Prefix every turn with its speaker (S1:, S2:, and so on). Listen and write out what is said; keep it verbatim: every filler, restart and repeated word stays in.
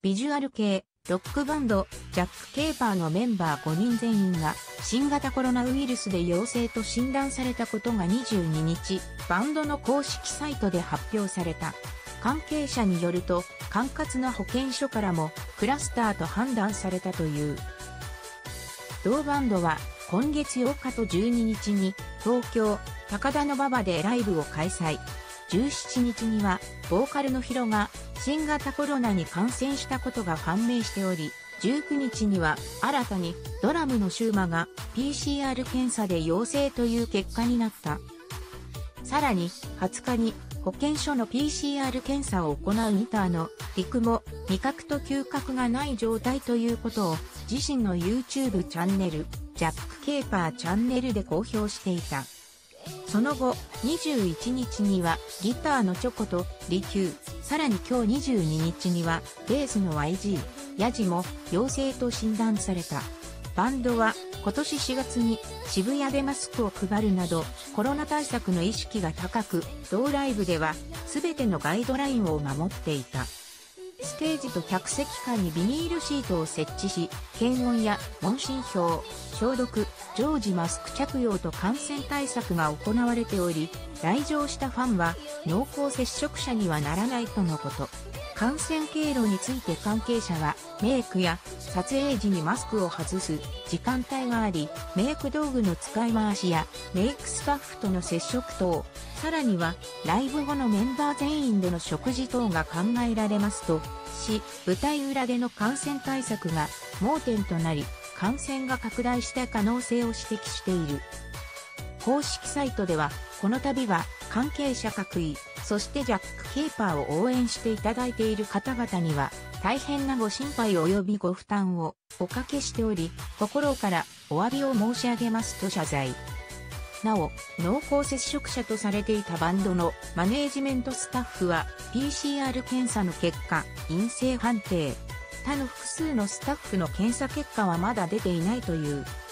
S1: ビジュアル系、ロックバンド、ジャック・ケーパーのメンバーごにん全員が新型コロナウイルスで陽性と診断されたことがにじゅうににち、バンドの公式サイトで発表された。関係者によると、管轄の保健所からもクラスターと判断されたという。同バンドは今月ようかとじゅうににちに東京、高田馬場でライブを開催。じゅうしちにちにはボーカルのヒロが新型コロナに感染したことが判明しており、じゅうくにちには新たにドラムのシューマが ピーシーアール 検査で陽性という結果になった。さらにはつかに保健所の ピーシーアール 検査を行うギターのリクも味覚と嗅覚がない状態ということを自身の YouTube チャンネル、ジャック・ケーパーチャンネルで公表していた。その後、にじゅういちにちにはギターのチョコとリキュー、さらに今日にじゅうににちにはベースの ワイジー、ヤジも陽性と診断された。バンドは今年しがつに渋谷でマスクを配るなどコロナ対策の意識が高く、同ライブでは全てのガイドラインを守っていた。ステージと客席間にビニールシートを設置し、検温や問診票、消毒、常時マスク着用と感染対策が行われており、来場したファンは濃厚接触者にはならないとのこと。感染経路について関係者はメイクや撮影時にマスクを外す時間帯があり、メイク道具の使い回しやメイクスタッフとの接触等、さらにはライブ後のメンバー全員での食事等が考えられますとし、舞台裏での感染対策が盲点となり、感染が拡大した可能性を指摘している。公式サイトでは、この度は関係者各位、そしてジャック・ケーパーを応援していただいている方々には、大変なご心配及びご負担をおかけしており、心からお詫びを申し上げますと謝罪。なお、濃厚接触者とされていたバンドのマネージメントスタッフは ピーシーアール 検査の結果、陰性判定。他の複数のスタッフの検査結果はまだ出ていないという。